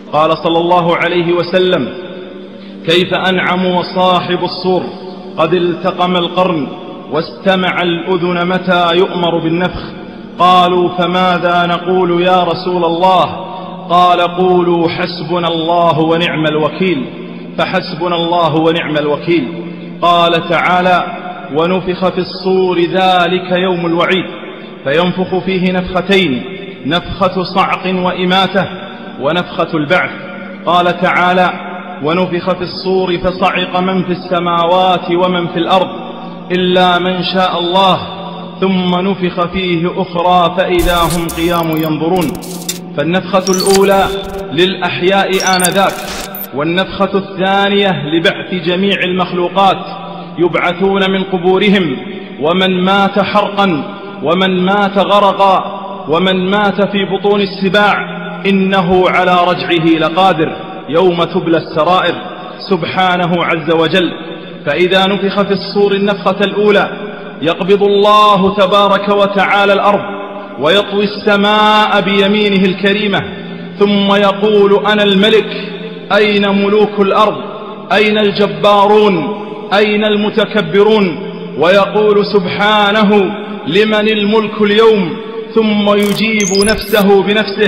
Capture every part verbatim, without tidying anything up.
قال صلى الله عليه وسلم: كيف أنعم وصاحب الصور قد التقم القرن واستمع الأذن متى يؤمر بالنفخ. قالوا: فماذا نقول يا رسول الله؟ قال: قولوا حسبنا الله ونعم الوكيل، فحسبنا الله ونعم الوكيل. قال تعالى: ونفخ في الصور ذلك يوم الوعيد، فينفخ فيه نفختين، نفخة صعق وإماتة ونفخة البعث. قال تعالى: ونفخ في الصور فصعق من في السماوات ومن في الأرض إلا من شاء الله، ثم نفخ فيه أخرى فإذا هم قيام ينظرون. فالنفخة الأولى للأحياء آنذاك، والنفخة الثانية لبعث جميع المخلوقات يبعثون من قبورهم، ومن مات حرقا ومن مات غرقا ومن مات في بطون السباع إنه على رجعه لقادر يوم تبلى السرائر سبحانه عز وجل. فإذا نفخ في الصور النفخة الأولى يقبض الله تبارك وتعالى الأرض ويطوي السماء بيمينه الكريمة، ثم يقول: أنا الملك، أين ملوك الأرض؟ أين الجبارون؟ أين المتكبرون؟ ويقول سبحانه: لمن الملك اليوم؟ ثم يجيب نفسه بنفسه: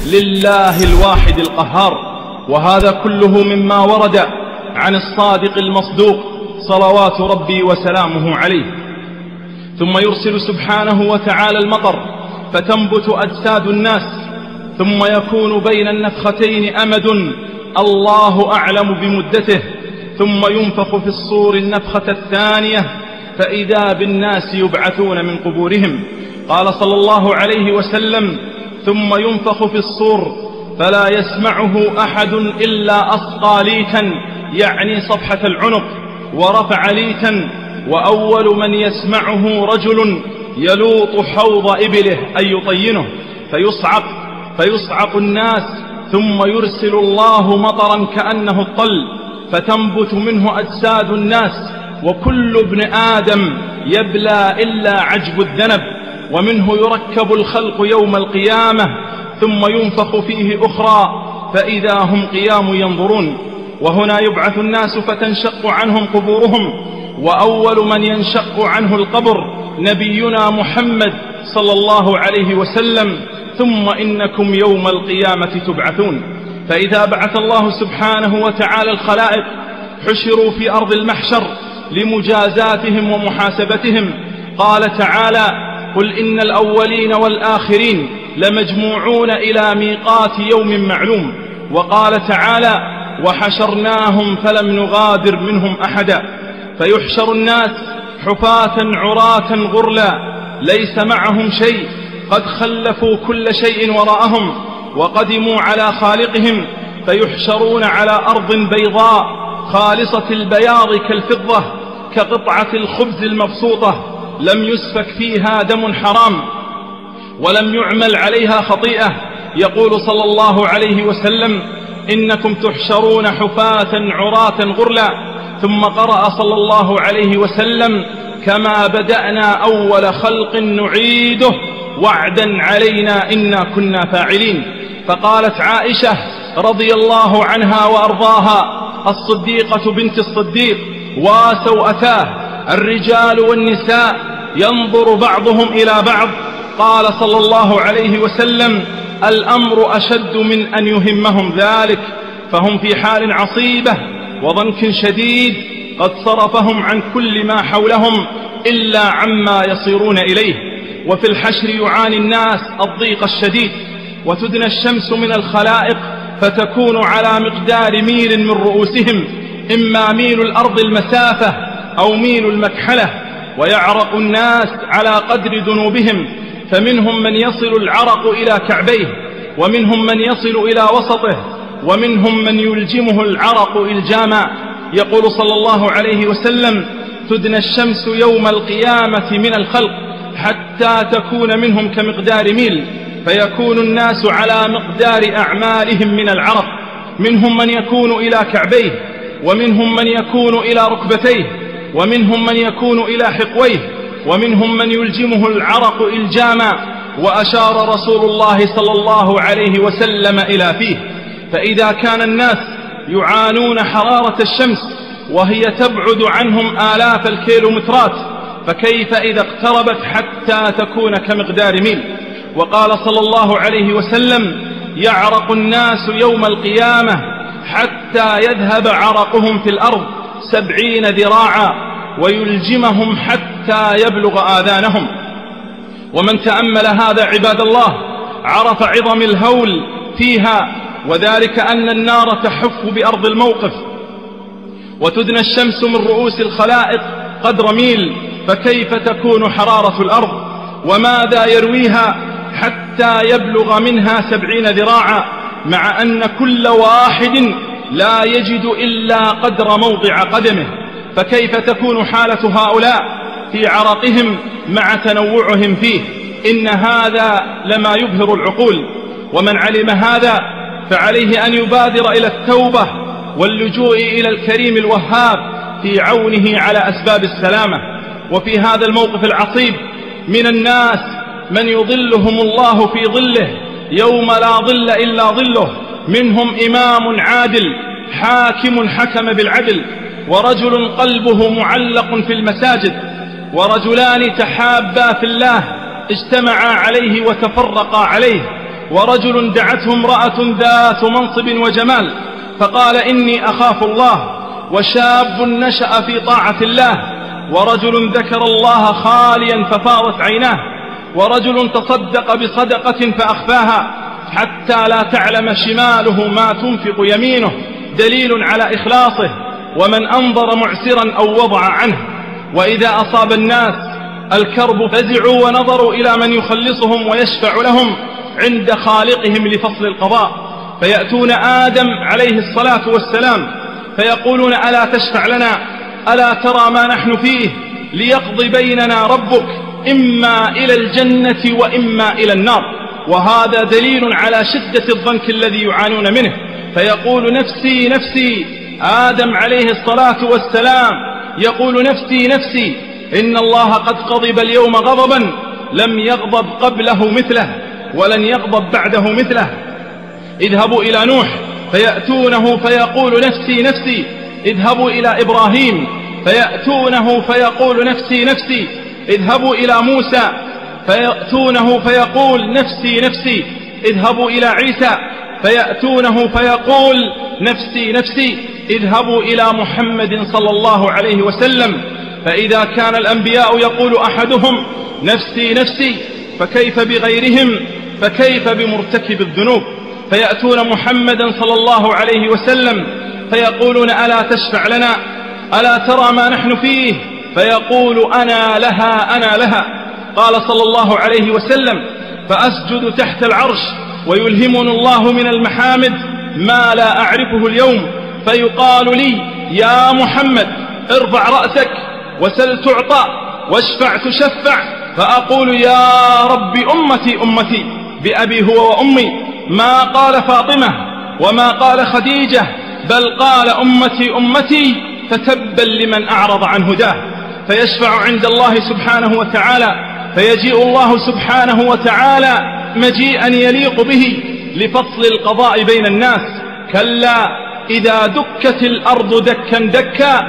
لله الواحد القهار. وهذا كله مما ورد عن الصادق المصدوق صلوات ربي وسلامه عليه. ثم يرسل سبحانه وتعالى المطر فتنبت أجساد الناس، ثم يكون بين النفختين أمد الله أعلم بمدته، ثم ينفخ في الصور النفخة الثانية فإذا بالناس يبعثون من قبورهم. قال صلى الله عليه وسلم: ثم ينفخ في الصور فلا يسمعه أحد إلا أصقى ليتا، يعني صفحة العنق، ورفع ليتا، وأول من يسمعه رجل يلوط حوض إبله أي يطينه فيصعق فيصعق الناس، ثم يرسل الله مطرا كأنه الطل فتنبت منه أجساد الناس، وكل ابن آدم يبلى إلا عجب الذنب، ومنه يركب الخلق يوم القيامة، ثم ينفخ فيه أخرى فإذا هم قيام ينظرون. وهنا يبعث الناس فتنشق عنهم قبورهم، وأول من ينشق عنه القبر نبينا محمد صلى الله عليه وسلم: ثم إنكم يوم القيامة تبعثون. فإذا بعث الله سبحانه وتعالى الخلائق حشروا في أرض المحشر لمجازاتهم ومحاسبتهم. قال تعالى: قل إن الأولين والآخرين لمجموعون إلى ميقات يوم معلوم. وقال تعالى: وحشرناهم فلم نغادر منهم أحدا. فيحشر الناس حفاة عراة غرلا ليس معهم شيء، قد خلفوا كل شيء وراءهم وقدموا على خالقهم، فيحشرون على أرض بيضاء خالصة البياض كالفضة كقطعة الخبز المبسوطة، لم يسفك فيها دم حرام ولم يعمل عليها خطيئة. يقول صلى الله عليه وسلم: إنكم تحشرون حفاة عراة غرلا. ثم قرأ صلى الله عليه وسلم: كما بدأنا أول خلق نعيده وعدا علينا إنا كنا فاعلين. فقالت عائشة رضي الله عنها وأرضاها الصديقة بنت الصديق وسوءتاه: الرجال والنساء ينظر بعضهم إلى بعض. قال صلى الله عليه وسلم: الأمر أشد من أن يهمهم ذلك، فهم في حال عصيبة وضنك شديد قد صرفهم عن كل ما حولهم إلا عما يصيرون إليه. وفي الحشر يعاني الناس الضيق الشديد، وتدنى الشمس من الخلائق فتكون على مقدار ميل من رؤوسهم، إما ميل الأرض المسافة أو ميل المكحلة، ويعرق الناس على قدر ذنوبهم، فمنهم من يصل العرق إلى كعبيه، ومنهم من يصل إلى وسطه، ومنهم من يلجمه العرق إلجاما. يقول صلى الله عليه وسلم: تدنى الشمس يوم القيامة من الخلق حتى تكون منهم كمقدار ميل، فيكون الناس على مقدار أعمالهم من العرق، منهم من يكون إلى كعبيه، ومنهم من يكون إلى ركبتيه، ومنهم من يكون إلى حقويه، ومنهم من يلجمه العرق إلجاما. وأشار رسول الله صلى الله عليه وسلم إلى فيه. فإذا كان الناس يعانون حرارة الشمس وهي تبعد عنهم آلاف الكيلومترات، فكيف إذا اقتربت حتى تكون كمقدار ميل؟ وقال صلى الله عليه وسلم: يعرق الناس يوم القيامة حتى يذهب عرقهم في الأرض سبعين ذراعا ويلجمهم حتى يبلغ آذانهم. ومن تأمل هذا عباد الله عرف عظم الهول فيها، وذلك أن النار تحف بأرض الموقف وتدنى الشمس من رؤوس الخلائق قدر ميل، فكيف تكون حرارة الأرض؟ وماذا يرويها حتى يبلغ منها سبعين ذراعا، مع أن كل واحد لا يجد إلا قدر موضع قدمه؟ فكيف تكون حالة هؤلاء في عرقهم مع تنوعهم فيه؟ إن هذا لما يبهر العقول. ومن علم هذا فعليه أن يبادر إلى التوبة واللجوء إلى الكريم الوهاب في عونه على أسباب السلامة. وفي هذا الموقف العصيب من الناس من يظلهم الله في ظله يوم لا ظل إلا ظله، منهم إمام عادل حاكم حكم بالعدل، ورجل قلبه معلق في المساجد، ورجلان تحابا في الله اجتمعا عليه وتفرقا عليه، ورجل دعته امرأة ذات منصب وجمال فقال: إني أخاف الله، وشاب نشأ في طاعة الله، ورجل ذكر الله خاليا ففاضت عيناه، ورجل تصدق بصدقة فأخفاها حتى لا تعلم شماله ما تنفق يمينه، دليل على إخلاصه. ومن أنظر معسرا أو وضع عنه. وإذا أصاب الناس الكرب فزعوا ونظروا إلى من يخلصهم ويشفع لهم عند خالقهم لفصل القضاء، فيأتون آدم عليه الصلاة والسلام فيقولون: ألا تشفع لنا؟ ألا ترى ما نحن فيه؟ ليقضي بيننا ربك إما إلى الجنة وإما إلى النار. وهذا دليل على شدة الضنك الذي يعانون منه. فيقول: نفسي نفسي. آدم عليه الصلاة والسلام يقول: نفسي نفسي. إن الله قد غضب اليوم غضبا لم يغضب قبله مثله ولن يغضب بعده مثله. اذهبوا إلى نوح فيأتونه فيقول: نفسي نفسي. اذهبوا إلى إبراهيم فيأتونه فيقول: نفسي نفسي. اذهبوا إلى موسى فيأتونه فيقول: نفسي نفسي. اذهبوا إلى عيسى فيأتونه فيقول: نفسي نفسي. اذهبوا إلى محمد صلى الله عليه وسلم. فإذا كان الأنبياء يقول أحدهم: نفسي نفسي، فكيف بغيرهم؟ فكيف بمرتكب الذنوب؟ فيأتون محمدا صلى الله عليه وسلم فيقولون: ألا تشفع لنا؟ ألا ترى ما نحن فيه؟ فيقول: أنا لها أنا لها. قال صلى الله عليه وسلم: فأسجد تحت العرش ويلهمني الله من المحامد ما لا أعرفه اليوم، فيقال لي: يا محمد ارفع رأسك وسل تعطى واشفع تشفع، فأقول: يا رب أمتي أمتي بأبي هو وأمي، ما قال فاطمة وما قال خديجة، بل قال أمتي أمتي، فتبا لمن أعرض عن هداه. فيشفع عند الله سبحانه وتعالى، فيجيء الله سبحانه وتعالى مجيئا يليق به لفصل القضاء بين الناس. كلا إذا دكت الأرض دكا دكا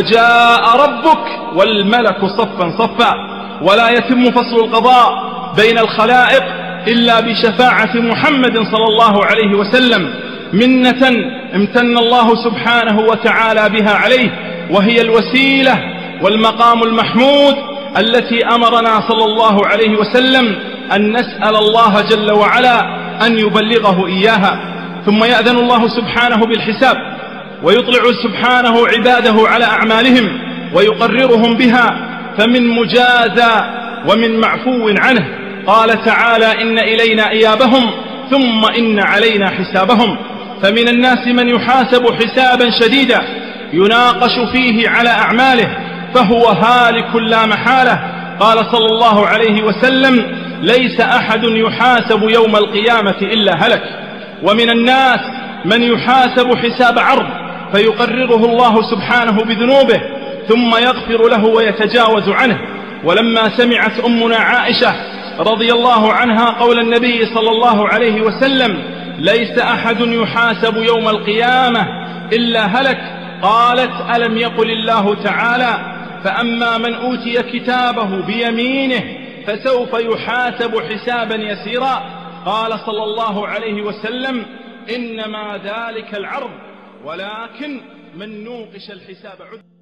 وجاء ربك والملك صفا صفا. ولا يتم فصل القضاء بين الخلائق إلا بشفاعة محمد صلى الله عليه وسلم، منة امتن الله سبحانه وتعالى بها عليه، وهي الوسيلة والمقام المحمود التي أمرنا صلى الله عليه وسلم أن نسأل الله جل وعلا أن يبلغه إياها. ثم يأذن الله سبحانه بالحساب، ويطلع سبحانه عباده على أعمالهم ويقررهم بها، فمن مجازى ومن معفو عنه. قال تعالى: إن إلينا إيابهم ثم إن علينا حسابهم. فمن الناس من يحاسب حسابا شديدا يناقش فيه على أعماله فهو هالك لا محالة. قال صلى الله عليه وسلم: ليس أحد يحاسب يوم القيامة إلا هلك. ومن الناس من يحاسب حساب عرض فيقرره الله سبحانه بذنوبه ثم يغفر له ويتجاوز عنه. ولما سمعت أمنا عائشة رضي الله عنها قول النبي صلى الله عليه وسلم: ليس أحد يحاسب يوم القيامة إلا هلك. قالت: ألم يقل الله تعالى: فأما من أوتي كتابه بيمينه فسوف يحاسب حسابا يسيرا. قال صلى الله عليه وسلم: إنما ذلك العرض، ولكن من نوقش الحساب عد